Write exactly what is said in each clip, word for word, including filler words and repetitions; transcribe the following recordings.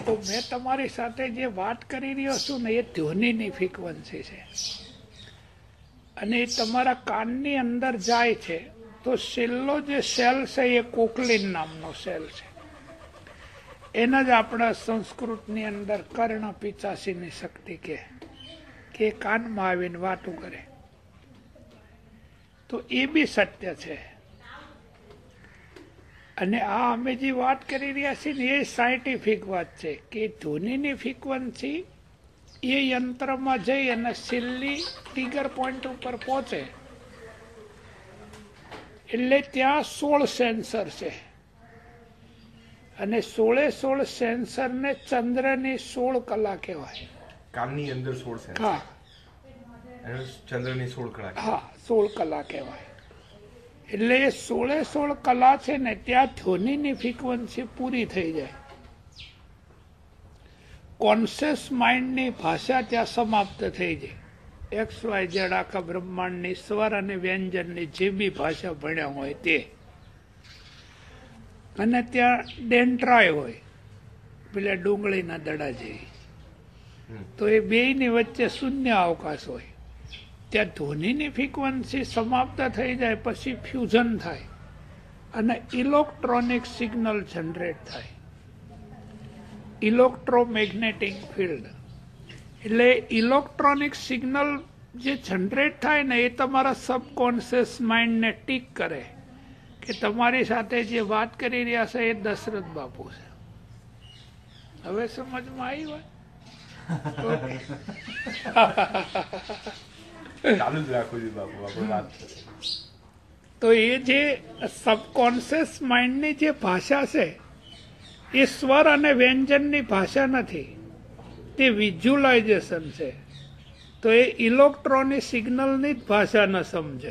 તો મેં તમારી સાથે જે વાત કરી રહ્યો છું ને એ ધ્વનિની ફ્રીક્વન્સી છે, અને એ તમારા કાનની અંદર જાય છે તો છેલ્લો જે સેલ છે એ કોકલિન નામનો સેલ છે. એને જ આપણા સંસ્કૃતની અંદર કર્ણ પિચાસીની શક્તિ કે કે કાનમાં આવીને વાતું કરે. તો એ બી સત્ય છે. અને આ અમે જે વાત કરી રહ્યા છીએ ને એ સાયન્ટિફિક વાત છે કે ધ્વનિની ફ્રીક્વન્સી એ યંત્રમાં જઈ અને છેલ્લી ટ્રિગર પોઈન્ટ ઉપર પહોંચે એટલે ત્યાં સોળ સેન્સર છે, અને સોળે સોળ સેન્સર ને ચંદ્રની સોળ કલા કહેવાય. કાનની અંદર સોળ સેન્સર, હા, ચંદ્રની સોળ કલા, હા, સોળ કલા કહેવાય. એટલે એ સોળે સોળ કલા છે ને ત્યાં ધ્વનિની ફ્રીક્વન્સી પૂરી થઈ જાય. કોન્શિયસ માઇન્ડની ભાષા ત્યાં સમાપ્ત થઈ જાય. એક્સ વાય ઝેડ આખા બ્રહ્માંડની સ્વર અને વ્યંજનની જે બી ભાષા ભણ્યા હોય તે, અને ત્યાં ડેન્ટ્રાય હોય પેલા ડુંગળીના દડા જેવી, તો એ બેયની વચ્ચે શૂન્ય અવકાશ હોય. ત્યાં ધ્વનિની ફ્રીક્વન્સી સમાપ્ત થઈ જાય પછી ફ્યુઝન થાય અને ઇલેક્ટ્રોનિક સિગ્નલ જનરેટ થાય, ઇલેક્ટ્રોમેગ્નેટિક ફિલ્ડ. એટલે ઇલેક્ટ્રોનિક સિગ્નલ જે જનરેટ થાય ને એ તમારા સબકોન્શિયસ માઇન્ડને ટીક કરે કે તમારી સાથે જે વાત કરી રહ્યા છે એ દશરથ બાપુ છે. હવે સમજમાં આવી વાત? ચાલુ જ રાખો છો બાપુ આપણે વાત. તો એ જે સબકોન્શિયસ માઇન્ડની જે ભાષા છે એ સ્વર અને વ્યંજનની ભાષા નથી, તે વિઝ્યુલાઇઝેશન છે. તો એ ઇલેક્ટ્રોનિક સિગ્નલની જ ભાષા ન સમજે.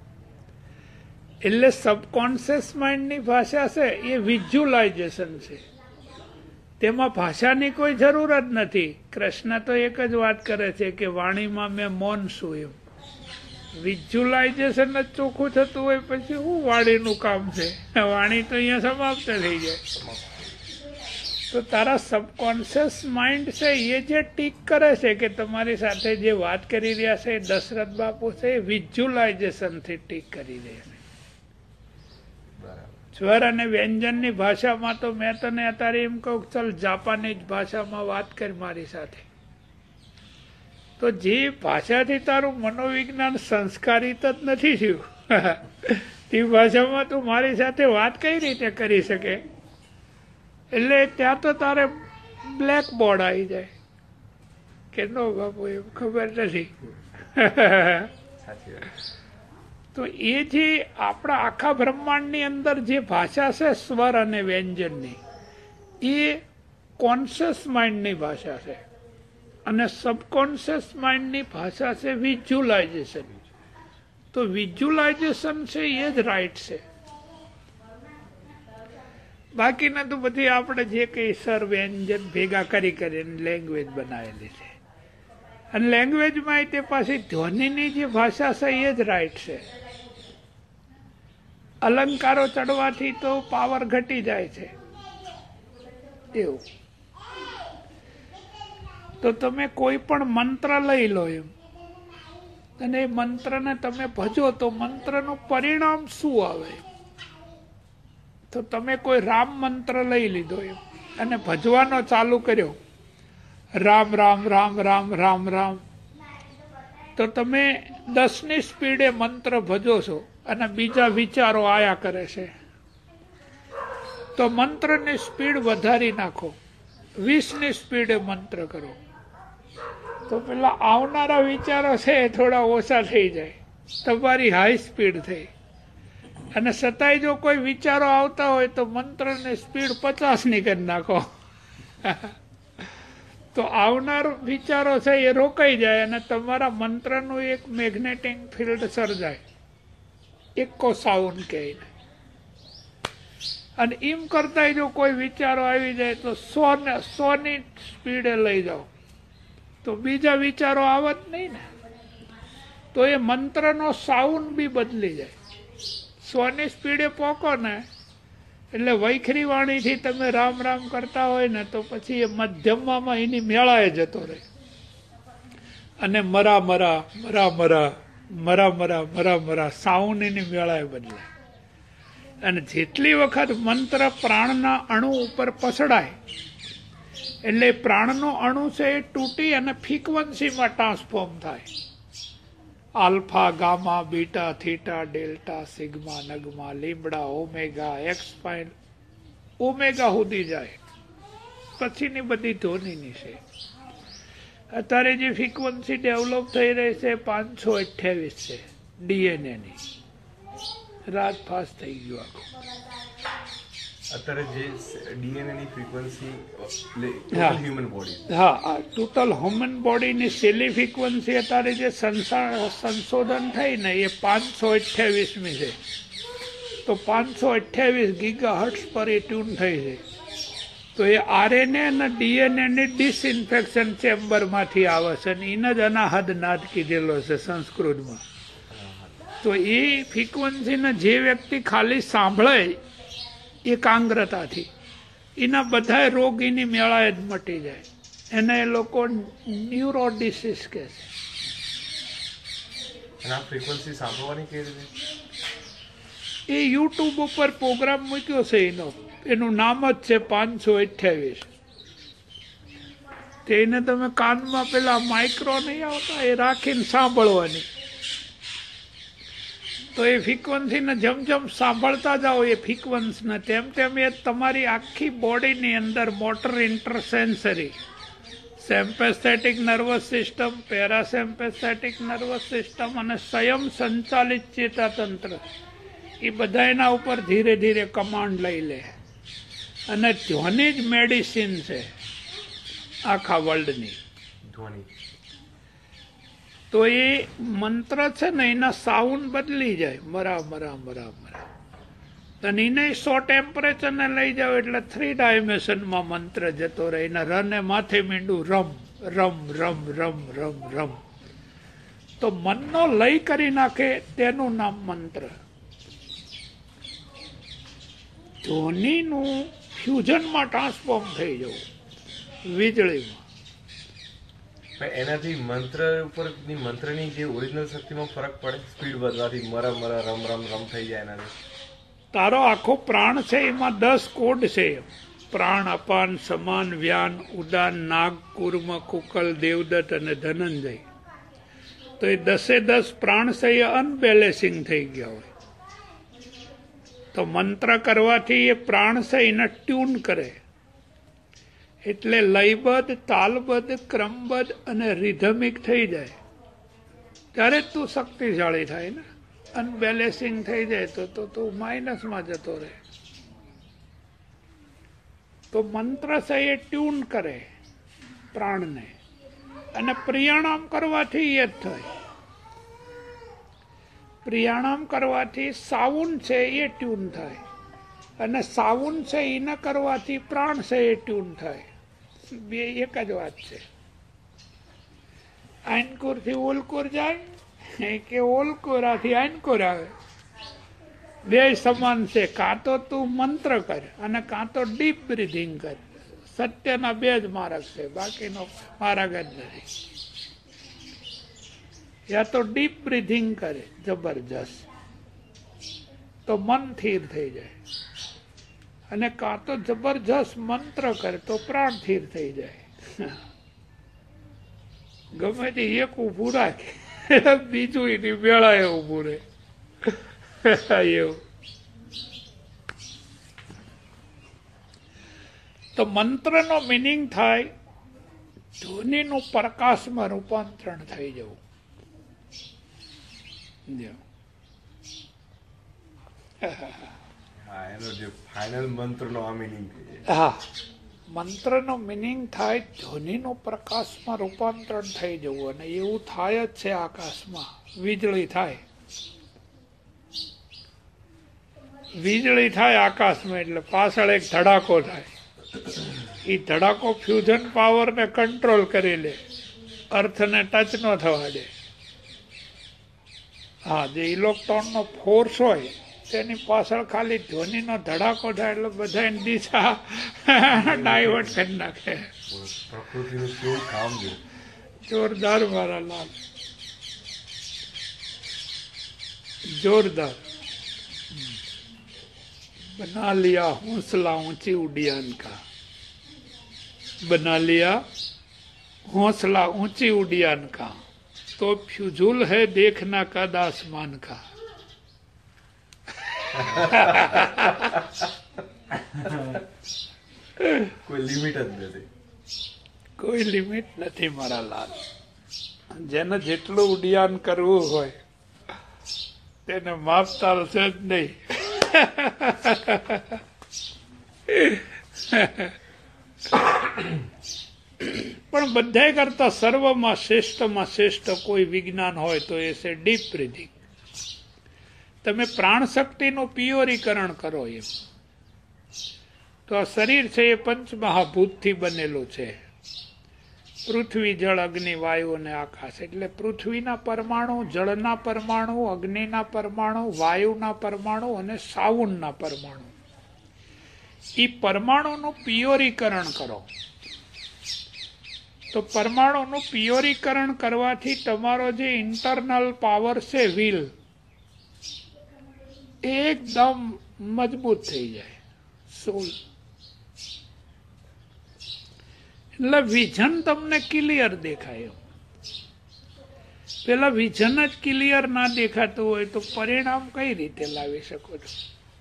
એટલે સબકોન્શિયસ માઇન્ડની ભાષા છે એ વિઝ્યુલાઇઝેશન છે, તેમાં ભાષાની કોઈ જરૂર જ નથી. કૃષ્ણ તો એક જ વાત કરે છે કે વાણીમાં મેં મૌન છું. એમ વિઝ્યુલાઇઝેશન જ ચોખ્ખું થતું હોય પછી શું વાણીનું કામ છે? વાણી તો અહીંયા સમાપ્ત થઈ જાય. તો તારા સબકોન્શિયસ માઇન્ડ છે એ જે ટીક કરે છે કે તમારી સાથે જે વાત કરી રહ્યા છે એ દશરથ બાપુ છે, એ વિઝ્યુલાઇઝેશનથી ટીક કરી રહ્યા છે. સ્વર અને વ્યંજનની ભાષામાં તો મેં તને અત્યારે એમ કહું ચલ જાપાનીઝ ભાષામાં વાત કરી મારી સાથે, તો જે ભાષાથી તારું મનોવિજ્ઞાન સંસ્કારિત જ નથી થયું તે ભાષામાં તું મારી સાથે વાત કઈ રીતે કરી શકે? એટલે ત્યાં તો તારે બ્લેક બોર્ડ આવી જાય કે નો બાપુ એમ ખબર નથી. તો એ જે આપણા આખા બ્રહ્માંડની અંદર જે ભાષા છે સ્વર અને વ્યંજનની, એ કોન્શિયસ માઇન્ડની ભાષા છે, અને સબકોન્શિયસ માઇન્ડની ભાષા છે વિઝ્યુલાઇઝેશન. તો વિઝ્યુલાઇઝેશન છે એ જ રાઈટ છે. બાકીના તો બધી આપણે જે કઈ સર વ્યંજન ભેગા કરી કરીને લેંગ્વેજ બનાવેલી છે, અને લેંગ્વેજમાં તે પાછી ધ્વનિની જે ભાષા છે એ જ રાઈટ છે. અલંકારો ચડવાથી તો પાવર ઘટી જાય છે એવું. તો તમે કોઈ પણ મંત્ર લઈ લો એમ, અને એ મંત્રને તમે ભજો તો મંત્રનું પરિણામ શું આવે? તો તમે કોઈ રામ મંત્ર લઈ લીધો એમ અને ભજવાનો ચાલુ કર્યો, રામ રામ રામ રામ રામ રામ, તો તમે દસની સ્પીડે મંત્ર ભજો છો અને બીજા વિચારો આયા કરે છે. તો મંત્રની સ્પીડ વધારી નાખો, વીસની સ્પીડે મંત્ર કરો, તો પેલા આવનારા વિચારો છે એ થોડા ઓછા થઈ જાય, તમારી હાઈ સ્પીડ થઈ. અને છતાંય જો કોઈ વિચારો આવતા હોય તો મંત્રની સ્પીડ પચાસ ની કરી નાખો તો આવનાર વિચારો છે એ રોકાઈ જાય અને તમારા મંત્રનું એક મેગ્નેટિક ફિલ્ડ સર્જાય, એકો સાઉન્ડ કહે. અને એમ કરતા જો કોઈ વિચારો આવી જાય તો સો ને સો ની સ્પીડે લઈ જાઓ તો બીજા વિચારો આવત નહીં ને, તો એ મંત્રનો સાઉન્ડ બી બદલી જાય. સો ની સ્પીડે પોકો ને એટલે વૈખરી વાણીથી તમે રામ રામ કરતા હોય ને તો પછી એ મધ્યમમાં એની મેળાએ જતો રહે અને મરા મરા મરા મરા મરા મરા મરા મરા સાઉન્ડ એની મેળાએ બદલાય. અને જેટલી વખત મંત્ર પ્રાણના અણુ ઉપર પસડાય એટલે પ્રાણનો અણુ છે એ તૂટી અને ફ્રીક્વન્સીમાં ટ્રાન્સફોર્મ થાય. Alpha gamma beta theta delta sigma નગમા લીમડા ઓમેગા એક્સ પાઇન ઓમેગા સુધી જાય. પછીની બધી ધોનીની છે. અત્યારે જે ફ્રીક્વન્સી ડેવલપ થઈ રહી છે પાંચસો અઠ્યાવીસ છે ડીએનએ ની. રાત ફાસ્ટ થઈ ગયું આખું. અત્યારે જે ડીએનએ ની ફ્રીક્વન્સી હ્યુમન બોડી, હા, ટોટલ હ્યુમન બોડીની સેલી ફ્રીક્વન્સી અત્યારે જે સંશોધન થઈ ને એ પાંચસો અઠ્યાવીસમી છે. તો પાંચસો અઠ્યાવીસ ગીગા હર્ટ્સ પર એ ટ્યુન થઈ છે. તો એ આરએનએ અને ડીએનએ ની ડિસઇન્ફેક્શન ચેમ્બરમાંથી આવે છે અને એને જ અનાહદ નાદ કીધેલો છે સંસ્કૃતમાં. તો એ ફ્રીક્વન્સીને જે વ્યક્તિ ખાલી સાંભળે એકાગ્રતાથી એના બધા રોગ એની મેળાએ જ મટી જાય. એને એ લોકો ન્યુરો ડિસીઝ કહે છે. ફ્રીક્વન્સી સાંભળવાની કેવી રીતે? એ યુટ્યુબ ઉપર પ્રોગ્રામ મૂક્યો છે એનો, એનું નામ જ છે પાંચસો અઠ્યાવીસ. તેને તમે કાનમાં પેલા માઇક્રો નહીં આવતા એ રાખીને સાંભળવાની. તો એ ફ્રીક્વન્સીને જેમ જેમ સાંભળતા જાઓ એ ફ્રીક્વન્સને તેમ તેમ એ તમારી આખી બોડીની અંદર motor intersensory sympathetic nervous system, parasympathetic nervous system અને સ્વયં સંચાલિત ચેતાતંત્ર એ બધા એના ઉપર ધીરે ધીરે કમાન્ડ લઈ લે. અને ધ્વનિ જ મેડિસિન છે આખા વર્લ્ડની. તો એ મંત્ર છે ને એના સાઉન્ડ બદલી જાય, મરા મરા મરા મરા. અને એને સો ટેમ્પરેચર ને લઈ જાવ એટલે થ્રી ડાયમેન્શનમાં મંત્ર જતો રહે. એના રને માથે મીંડું રમ રમ રમ રમ રમ રમ. તો મનનો લય કરી નાખે તેનું નામ મંત્ર. ધ્વનિનું ફ્યુઝનમાં ટ્રાન્સફોર્મ થઈ જવું વીજળીમાં. એનાથી મંત્ર ઉપર મંત્રની જે ઓરિજિનલ શક્તિમાં ફરક પડે? સ્પીડ વધવાથી મરા મરા રમ રમ રમ થઈ જાય એનાથી? તારો આખો પ્રાણ છે એમાં દસ કોડ છે. પ્રાણ, અપાન, સમાન, વ્યાન, ઉદાન, નાગ, કુર્મ, કુકલ, દેવદત્ત અને ધનંજય. તો એ દસે દસ પ્રાણ છે એ અનબેલેન્સિંગ થઈ ગયા હોય. તો મંત્ર કરવાથી એ પ્રાણ છે એને ટ્યુન કરે. એટલે લયબદ્ધ, તાલબદ્ધ, ક્રમબદ્ધ અને રિધમિક થઈ જાય. ત્યારે જ તું શક્તિશાળી થાય ને. અનબેલેન્સિંગ થઈ જાય તો તો તું માઇનસમાં જતો રહે. તો મંત્ર છે એ ટ્યુન કરે પ્રાણને. અને પ્રિયાણામ કરવાથી એ જ થાય. પ્રિયાણામ કરવાથી સાઉન્ડ છે એ ટ્યુન થાય. અને સાઉન્ડ છે એ ન કરવાથી પ્રાણ છે એ ટ્યુન થાય. બે એક જ વાત છે. આઈનકોર થી ઓલકોર જાય કે ઓલકોરાથી આઈનકોર આવે. બે સમાન છે. કાં તો તું મંત્ર કર અને કાં તો ડીપ બ્રીધિંગ કર. સત્યના બે જ માર્ગ છે, બાકીનો માર્ગ જ નથી. યા તો ડીપ બ્રીધિંગ કરે જબરજસ્ત તો મન સ્થિર થઈ જાય. અને કાં તો જબરજસ્ત મંત્ર કરે તો પ્રાણ સ્થિર થઈ જાય. ગમે તે એક ઉભું રાખે બીજું એની વેળાએ ઉભું રહે. એવું તો મંત્રનો મિનિંગ થાય ધ્વનિનું પ્રકાશમાં રૂપાંતરણ થઈ જવું. હા, મંત્રનો મિનિંગ થાય ધ્વનિનું પ્રકાશમાં રૂપાંતરણ થઈ જવું. અને એવું થાય જ છે. આકાશમાં વીજળી થાય, વીજળી થાય આકાશમાં એટલે પાછળ એક ધડાકો થાય. એ ધડાકો ફ્યુઝન પાવરને કંટ્રોલ કરી લે, અર્થને ટચ ન થવા દે. હા, જે ઇલેક્ટ્રોનનો ફોર્સ હોય તેની પાછળ ખાલી ધ્વનિનો ધડાકો થાય એટલે બધા દિશા ડાયવર્ટ કરી નાખે. પ્રકૃતિનું કેવું કામ છે. જોરદાર મારા લાલ, जोरदार. बना लिया हौसला ऊंची उड़ियान का, बना लिया हौसला ऊंची उड़ियान का, तो फ्यूजुल है देखना कद आसमान का. કોઈ લિમિટ જ નથી. કોઈ લિમિટ નથી મારા લાલ. જેને જેટલું ઉડ્ડયન કરવું હોય તેને માપતાલ છે જ નહીં. પણ બધા કરતા સર્વમાં શ્રેષ્ઠમાં શ્રેષ્ઠ કોઈ વિજ્ઞાન હોય તો એ છે ડીપ બ્રીથિંગ. તમે પ્રાણ શક્તિનું પિયોરીકરણ કરો એમ. તો આ શરીર છે એ પંચમહાભૂતથી બનેલું છે. પૃથ્વી, જળ, અગ્નિ, વાયુ અને આકાશ. એટલે પૃથ્વીના પરમાણુ, જળના પરમાણુ, અગ્નિના પરમાણુ, વાયુના પરમાણુ અને સાઉન્ડના પરમાણુ. એ પરમાણુનું પિયોરીકરણ કરો. તો પરમાણુનું પિયોરીકરણ કરવાથી તમારો જે ઇન્ટરનલ પાવર છે, વિલ, એકદમ મજબૂત થઈ જાય. સોલ એટલે વિઝન તમને ક્લિયર દેખાય. પેલા વિઝન જ ક્લિયર ના દેખાતું હોય તો પરિણામ કઈ રીતે લાવી શકો છો?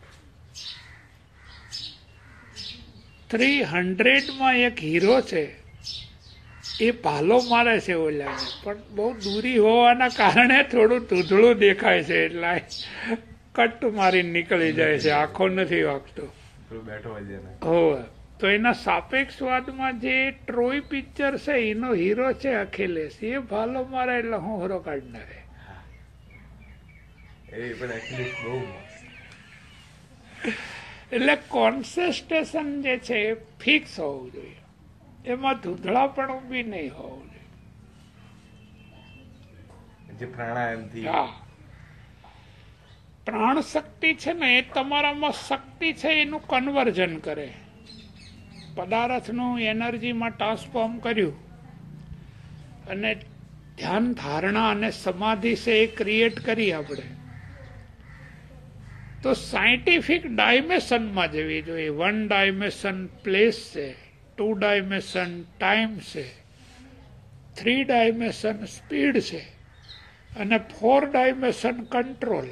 થ્રી હંડ્રેડ માં એક હીરો છે, એ ભાલો મારે છે ઓલાને, પણ બહુ દૂરી હોવાના કારણે થોડું ધૂંધળું દેખાય છે, એટલે કટ મારી નીકળી જાય છે, આંખો નથી વાગતો. હોવે. તો એના સાપેક્ષવાદમાં જે ટ્રોય પિક્ચર છે એનો હીરો છે અખિલેશ, એ ભાલો મારે એટલે હું હરો કાઢી નાખે. એટલે કોન્સન્ટ્રેશન જે છે એ ફિક્સ હોવું જોઈએ, એમાં ધૂંધળા પણ બી નહીં હોવું જોઈએ. હા, પ્રાણ શક્તિ છે ને એ તમારામાં શક્તિ છે એનું કન્વર્ઝન કરે. પદાર્થનું એનર્જીમાં ટ્રાન્સફોર્મ કર્યું અને ધ્યાન, ધારણા અને સમાધિ છે એ ક્રિએટ કરી આપણે, તો સાયન્ટિફિક ડાયમેન્શનમાં જવી જોઈએ. વન ડાયમેન્શન પ્લેસ છે, ટુ ડાયમેન્શન ટાઈમ છે, થ્રી ડાયમેન્શન સ્પીડ છે અને ફોર ડાયમેન્શન કંટ્રોલ.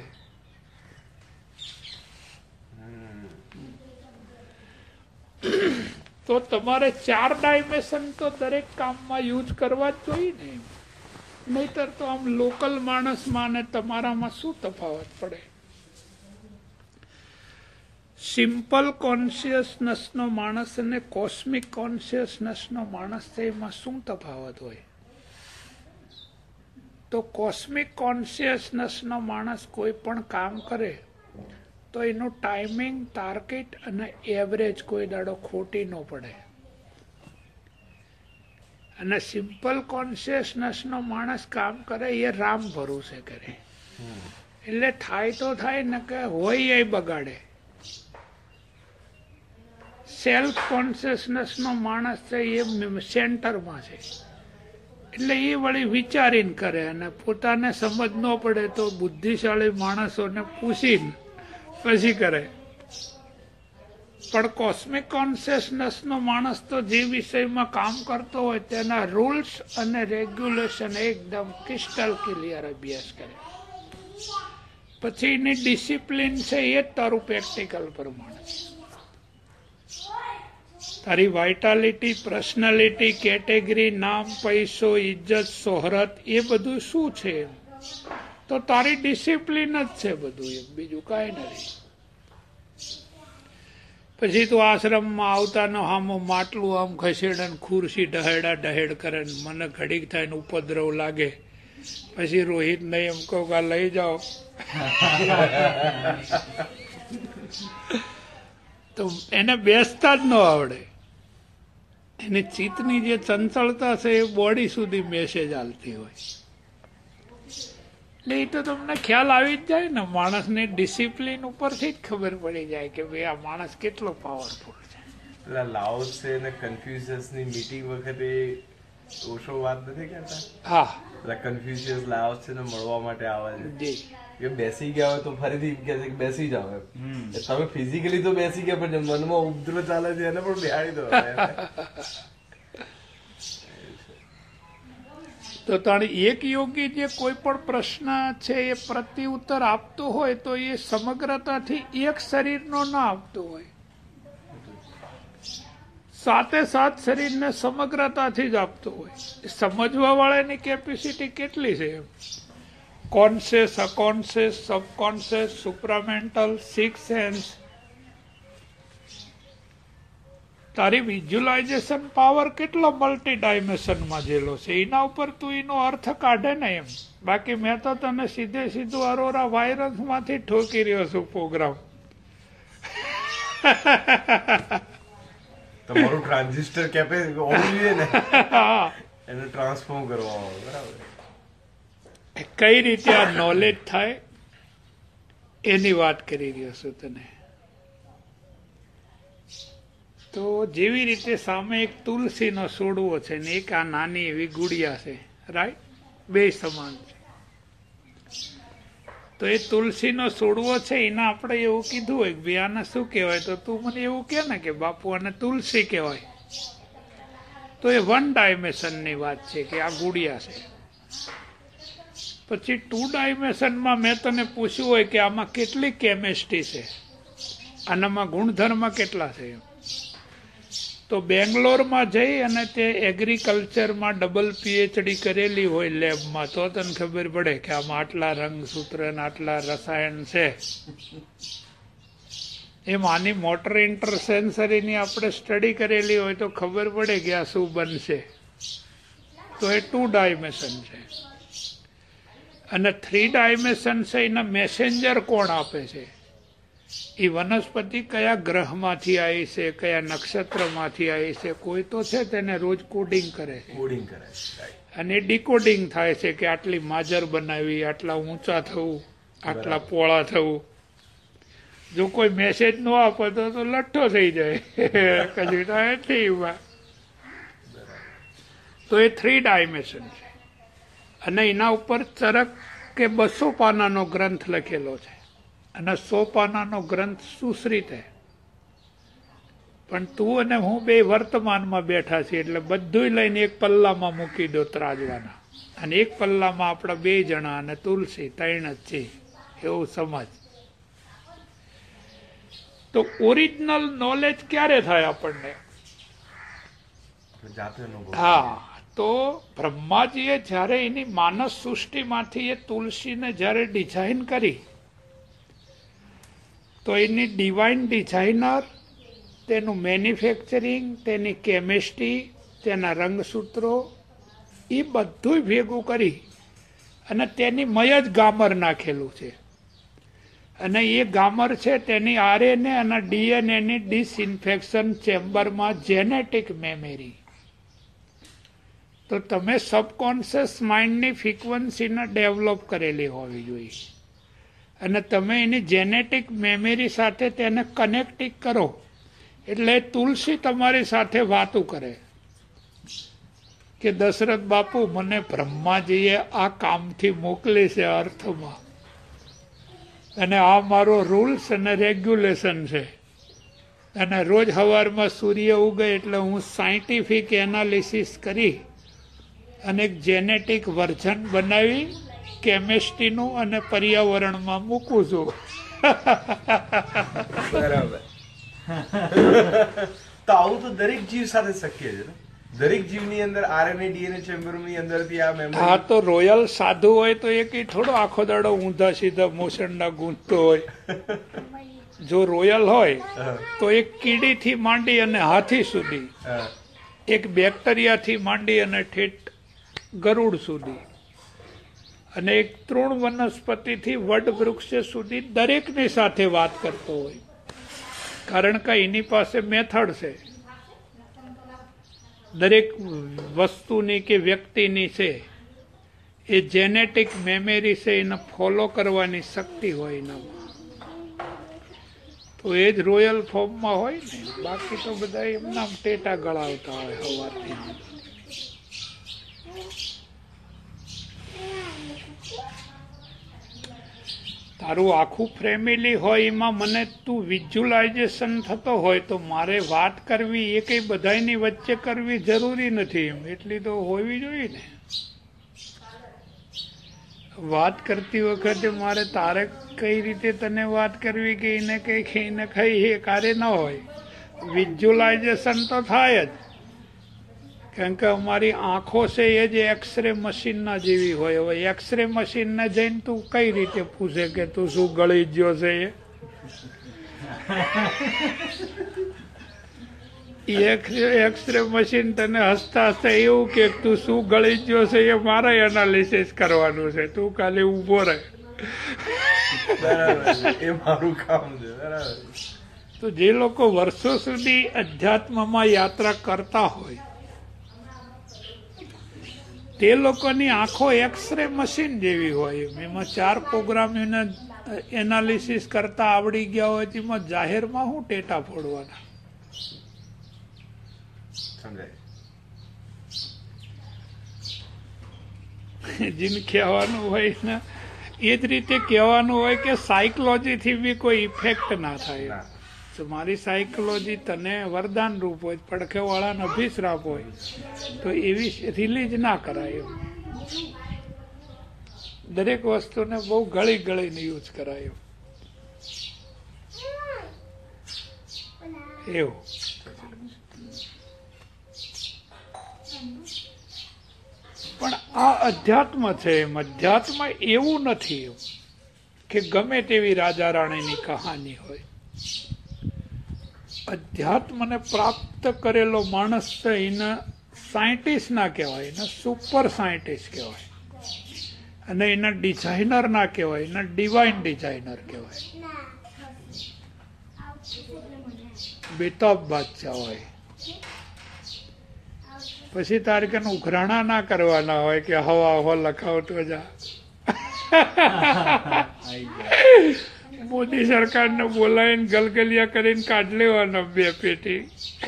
તો તમારે ચાર ડાયમેન્શન તો દરેક કામમાં યુઝ કરવા જ જોઈએ ને, નહીતર તો આમ લોકલ માણસમાં ને તમારામાં શું તફાવત પડે? સિમ્પલ કોન્શિયસનેસનો માણસ અને કોસ્મિક કોન્શિયસનેસનો માણસ છે, એમાં શું તફાવત હોય? તો કોસ્મિક કોન્શિયસનેસનો માણસ કોઈ પણ કામ કરે તો એનું ટાઈમિંગ, ટાર્ગેટ અને એવરેજ કોઈ દાડો ખોટી ન પડે. અને સિમ્પલ કોન્શિયસનેસનો માણસ કામ કરે એ રામ ભરોસે કરે, એટલે થાય તો થાય ને કે હોય એ બગાડે. સેલ્ફ કોન્શિયસનેસનો માણસ છે એ સેન્ટરમાં છે, એટલે એ વળી વિચારીને કરે, અને પોતાને સમજ ન પડે તો બુદ્ધિશાળી માણસોને પૂછીને પછી કરે. પણ કોસ્મિક કોન્શિયસનેસનો માણસ તો જે વિષયમાં કામ કરતો હોય તેના રૂલ્સ અને રેગ્યુલેશન એકદમ ક્રિસ્ટલ ક્લિયર અભ્યાસ કરે. પછી એની ડિસિપ્લિન છે એ તારું પ્રેક્ટિકલ પ્રમાણે. તારી વાઇટાલિટી, પર્સનાલિટી, કેટેગરી, નામ, પૈસો, ઇજ્જત, શોહરત એ બધું શું છે? તો તારી ડિસિપ્લિન જ છે બધું, એમ બીજું કાંઈ નથી. પછી તું આશ્રમમાં આવતા નો હામો માટલું આમ ખસેડે, ખુરશી ઢહેડા ઢહેડ કરે, મને ઘડીક થાય ને ઉપદ્રવ લાગે, પછી રોહિત ને એમ કહું કે લઈ જાઓ, તો એને બેસતા જ ન આવડે. એની ચિત્તની જે ચંચળતા છે એ બોડી સુધી મેસેજ હાલતી હોય. એટલે એ તો તમને ખ્યાલ આવી જ જાય ને, માણસની ડિસિપ્લિન ઉપરથી જ ખબર પડી જાય કે ભાઈ આ માણસ કેટલો પાવરફુલ છે. એટલે લાઓસ છે ને કન્ફ્યુઝિયસ ની મીટિંગ વખતે ઓશો વાત નથી કરતા? હા, એટલે કન્ફ્યુઝિયસ લાઓસ છે ને મળવા માટે આવે છે જી કે બેસી ગયા હોય તો ફરીથી એમ કે છે કે બેસી જાઓ એમ. તમે ફિઝિકલી તો બેસી ગયા પણ જે મનમાં ઉપદ્રવ ચાલે છે એને પણ બેહાડી દો. તો તાણી એક યોગી જે કોઈ પણ પ્રશ્ન છે એ પ્રત્યુત્તર આપતો હોય તો એ સમગ્રતાથી એક શરીરનો ના આપતો હોય, સાથે સાત શરીરને સમગ્રતાથી જ આપતો હોય. સમજવા વાળાની કેપેસિટી કેટલી છે એમ, conscious, unconscious, subconscious, supramental, six sense. તારી વિઝ્યુલાઇઝેશન પાવર કેટલો મલ્ટી ડાયમેન્શનમાં જેલો છે એના ઉપર તું એનો અર્થ કાઢે ને એમ. બાકી મેં તો તને સીધે સીધું અરોરા વાયરસ માંથી ઠોકી રહ્યો છું પ્રોગ્રામ. તમારું ટ્રાન્ઝિસ્ટર કેપે હોવું જોઈએ ને, એને ટ્રાન્સફોર્મ કરવા આવે. બરાબર. કઈ રીતે આ નોલેજ થાય એની વાત કરી રહ્યો છું તને. તો જેવી રીતે સામે એક તુલસીનો છોડવો છે ને એક આ નાની એવી ગુડિયા છે, રાઈટ, બે સમાન છે. તો એ તુલસીનો છોડવો છે એના આપણે એવું કીધું હોય કે ભાઈ આને શું કહેવાય, તો તું મને એવું કે ને કે બાપુ આને તુલસી કહેવાય, તો એ વન ડાયમેન્શનની વાત છે કે આ ગુડિયા છે. પછી ટુ ડાયમેન્શનમાં મેં તને પૂછ્યું હોય કે આમાં કેટલી કેમેસ્ટ્રી છે, આનામાં ગુણધર્મ કેટલા છે, તો બેંગ્લોરમાં જઈ અને તે એગ્રીકલ્ચરમાં ડબલ પીએચડી કરેલી હોય લેબમાં તો તને ખબર પડે કે આમાં આટલા રંગસૂત્ર ને આટલા રસાયણ છે. એમ આની મોટર ઇન્ટરસેન્સરીની આપણે સ્ટડી કરેલી હોય તો ખબર પડે કે આ શું બનશે. તો એ ટુ ડાયમેન્શન છે. અને થ્રી ડાયમેન્શન છે એના મેસેન્જર કોણ આપે છે, એ વનસ્પતિ કયા ગ્રહમાંથી આવી છે, કયા નક્ષત્રમાંથી આવી છે, કોઈ તો છે તેને રોજ કોડિંગ કરે છે, કોડિંગ કરે છે અને ડિકોડિંગ થાય છે કે આટલી માજર બનાવી, આટલા ઊંચા થવું, આટલા પોળા થવું. જો કોઈ મેસેજ ન આપે તો લઠ્ઠો થઈ જાય કશું થાય નહીં. તો એ થ્રી ડાયમેન્શન છે. અને એના ઉપર ચરક કે બસો પાનાનો ગ્રંથ લખેલો છે અને સો પાનાનો ગ્રંથ સુશ્રિત છે. પણ તું અને હું બે વર્તમાનમાં બેઠા છીએ એટલે બધું લઈને એક પલ્લામાં મૂકી દો ત્રાજવાના, અને એક પલ્લામાં આપણા બે જણા અને તુલસી ત્રણ જ છે એવું સમજ. તો ઓરિજિનલ નોલેજ ક્યારે થાય આપણને? હા, તો બ્રહ્માજીએ જયારે એની માનસ સૃષ્ટિમાંથી એ તુલસીને જયારે ડિઝાઇન કરી તો એની ડિવાઇન ડિઝાઇનર, તેનું મેન્યુફેક્ચરિંગ, તેની કેમિસ્ટ્રી, તેના રંગસૂત્રો એ બધું ભેગું કરી અને તેની મય જ ગામર નાખેલું છે. અને એ ગામર છે તેની આરએનએ અને ડીએનએની ડિસઇન્ફેક્શન ચેમ્બરમાં જેનેટિક મેમરી. તો તમે સબકોન્શિયસ માઇન્ડની ફ્રીક્વન્સીને ડેવલપ કરેલી હોવી જોઈએ અને તમે એની જેનેટિક મેમરી સાથે તેને કનેક્ટિંગ કરો એટલે તુલસી તમારી સાથે વાતું કરે કે દશરથ બાપુ મને બ્રહ્માજીએ આ કામથી મોકલી છે અર્થમાં, અને આ મારો રૂલ્સ અને રેગ્યુલેશન છે, અને રોજ સવારમાં સૂર્ય ઉગે એટલે હું સાયન્ટિફિક એનાલિસિસ કરી અને એક જેનેટિક વર્ઝન બનાવી કેમિસ્ટ્રીનું અને પર્યાવરણમાં મૂકું છું. બરાબર. તો આવું તો દરેક જીવ સાથે શક્ય છે ને? દરેક જીવની અંદર આરએનએ ડીએનએ ચેમ્બરની અંદરથી આ મેમરી. હા, તો રોયલ સાધુ હોય તો એ કઈ થોડો આખો દાડો ઊંધા સીધા મોસણના ગૂંથતો હોય. જો રોયલ હોય તો એક કીડીથી માંડી અને હાથી સુધી, એક બેક્ટેરિયાથી માંડી અને ઠેઠ ગરુડ સુધી, અને એક તૃણ વનસ્પતિથી વડ વૃક્ષ સુધી દરેકની સાથે વાત કરતો હોય. કારણ કે એની પાસે મેથડ છે, દરેક વસ્તુની કે વ્યક્તિની છે એ જેનેટિક મેમરી છે, એને ફોલો કરવાની શક્તિ હોય એનામાં, તો એ જ રોયલ ફોર્મમાં હોય ને. બાકી તો બધા એમના ટેટા ગળાવતા હોય સવારથી. તારું આખું ફેમિલી હોય એમાં મને તું વિઝ્યુલાઇઝેશન થતો હોય તો મારે વાત કરવી એ કઈ બધાની વચ્ચે કરવી જરૂરી નથી, એમ એટલી તો હોવી જોઈએ ને. વાત કરતી વખતે મારે તારે કઈ રીતે તને વાત કરવી કે એને કઈ ખાઈને ખાઈ એ કાર્ય ન હોય. વિઝ્યુલાઇઝેશન તો થાય જ, કારણ કે અમારી આંખો છે એ જ એક્સરે મશીનના જેવી હોય. હવે એક્સરે મશીનને જઈને તું કઈ રીતે પૂછે કે તું શું ગળી ગયો છે? એ એક્સરે મશીન તને હસતા હસતા એવું કે તું શું ગળી ગયો છે એ મારે એનાલિસિસ કરવાનું છે, તું ખાલી ઉભો રહે. એ મારું કામ છે. બરાબર. તો જે લોકો વર્ષો સુધી અધ્યાત્મમાં યાત્રા કરતા હોય તે લોકોની આંખો એક્સરે મશીન જેવી હોય. એમાં ચાર પ્રોગ્રામ એને એનાલિસિસ કરતા આવડી ગયા હોય, તેમાં જાહેરમાં શું ટેટા ફોડવાના? જેને કહેવાનું હોય ને એ જ રીતે કહેવાનું હોય કે સાયકોલોજી થી બી કોઈ ઇફેક્ટ ના થાય. મારી સાયકોલોજી તને વરદાન રૂપ હોય, પડખે વાળાને અભિશ્રાપ હોય, તો એવી રિલીઝ ના કરાય. દરેક વસ્તુને બહુ ગળી ગળીને યુઝ કરાય એવું. પણ આ અધ્યાત્મ છે. એમ અધ્યાત્મ એવું નથી કે ગમે તેવી રાજા રાણીની કહાની હોય. અધ્યાત્મને પ્રાપ્ત કરેલો માણસ છે એને સાયન્ટિસ્ટ ના કહેવાય, એને સુપર સાયન્ટિસ્ટ કહેવાય, અને એના ડિઝાઇનર ના કહેવાય, એના ડિવાઇન ડિઝાઇનર કહેવાય. બેતાબ બાદશાહ હોય. પછી તારે કે ઉઘરાણા ના કરવાના હોય કે હવા હવા લખાવતો જા. મોદી સરકારને બોલાવીને ગલગલિયા કરીને કાઢ લેવાનો બે પેટી.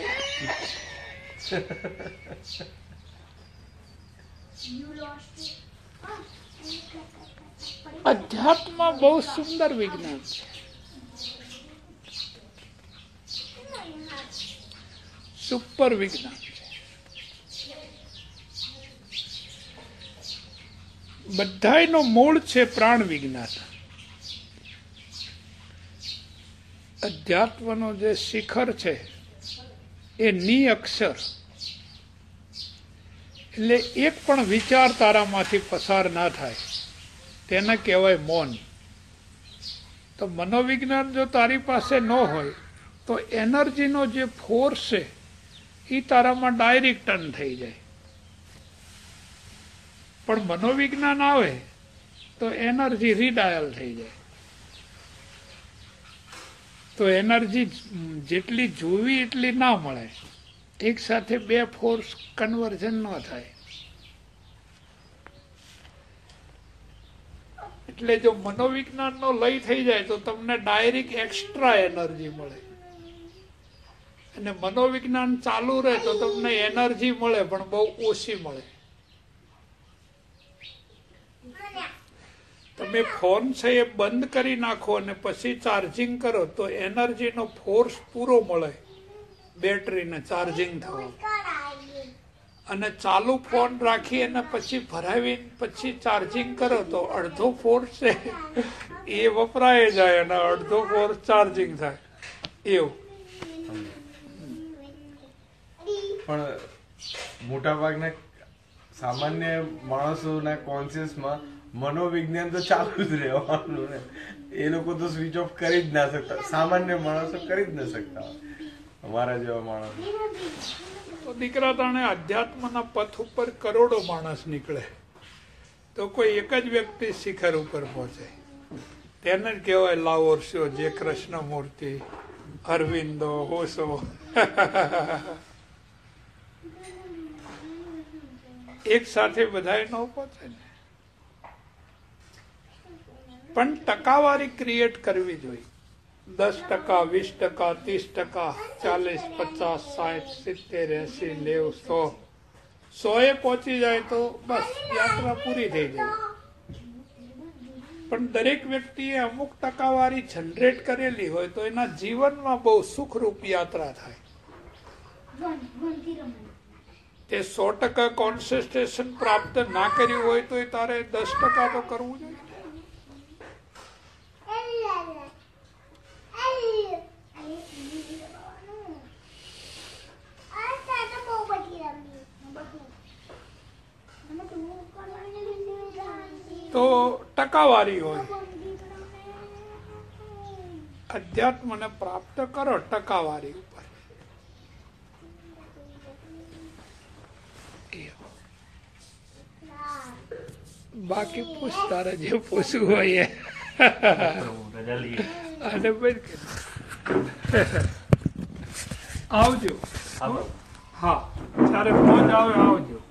અધ્યાત્મ બહુ સુંદર વિજ્ઞાન છે. સુપર વિજ્ઞાન છે. બધાયનો મૂળ છે પ્રાણ વિજ્ઞાન. અધ્યાત્મનો જે શિખર છે એ ની અક્ષર, એટલે એક પણ વિચાર તારામાંથી પસાર ના થાય તેને કહેવાય મૌન. તો મનોવિજ્ઞાન જો તારી પાસે ન હોય તો એનર્જીનો જે ફોર્સ છે એ તારામાં ડાયરેક્ટ ટર્ન થઈ જાય. પણ મનોવિજ્ઞાન આવે તો એનર્જી રીડાયલ થઈ જાય. તો એનર્જી જેટલી જોવી એટલી ના મળે. એક સાથે બે ફોર્સ કન્વર્ઝન ન થાય. એટલે જો મનોવિજ્ઞાન નો લય થઈ જાય તો તમને ડાયરેક્ટ એક્સ્ટ્રા એનર્જી મળે, અને મનોવિજ્ઞાન ચાલુ રહે તો તમને એનર્જી મળે પણ બહુ ઓછી મળે. તમે ફોન છે એ બંધ કરી નાખો અને પછી ચાર્જિંગ કરો તો એનર્જીનો ફોર્સ પૂરો મળે બેટરીને ચાર્જિંગ થવા. અને ચાલુ ફોન રાખી અને પછી ભરાવીને પછી ચાર્જિંગ કરો તો અડધો ફોર્સ છે એ વપરાય જાય અને અડધો ફોર્સ ચાર્જિંગ થાય એવું. પણ મોટા ભાગના સામાન્ય માણસોના કોન્શિયસમાં મનોવિજ્ઞાન તો ચાલુ જ રહેવાનું ને. એ લોકો તો સ્વિચ ઓફ કરી જ ના શકતા. સામાન્ય માણસો કરી જ ના શકતા, અમારા જેવા માણસો. તો દીકરા તાણે અધ્યાત્મના પથ ઉપર કરોડો માણસ નીકળે તો કોઈ એક જ વ્યક્તિ શિખર ઉપર પહોંચે. તેને જ કહેવાય લાઓર્સ્યો, જે કૃષ્ણ મૂર્તિ, અરવિંદો, ઓશો. એક સાથે બધાય ન પહોંચે ને. પણ ટકાવારી ક્રિએટ કરવી જોઈએ. દસ ટકા, વીસ ટકા, ત્રીસ ટકા, ચાલીસ, પચાસ, સાઠ, સિત્તેર, એસી, નેવ, સો સો એ પહોંચી જાય તો બસ યાત્રા પૂરી થઈ જાય. પણ દરેક વ્યક્તિએ અમુક ટકાવારી જનરેટ કરેલી હોય તો એના જીવનમાં બહુ સુખરૂપ યાત્રા થાય. તે સો ટકા કોન્સન્ટ્રેશન પ્રાપ્ત ના કર્યું હોય તો એ તારે દસ ટકા તો કરવું જોઈએ. તો ટકાવારી હોય. અધ્યાત્મને પ્રાપ્ત કરો ટકાવારી ઉપર. બાકી પૂછ તારે જે પૂછવું હોય અને આવજો. હા, ત્યારે ફોન આવે આવજો.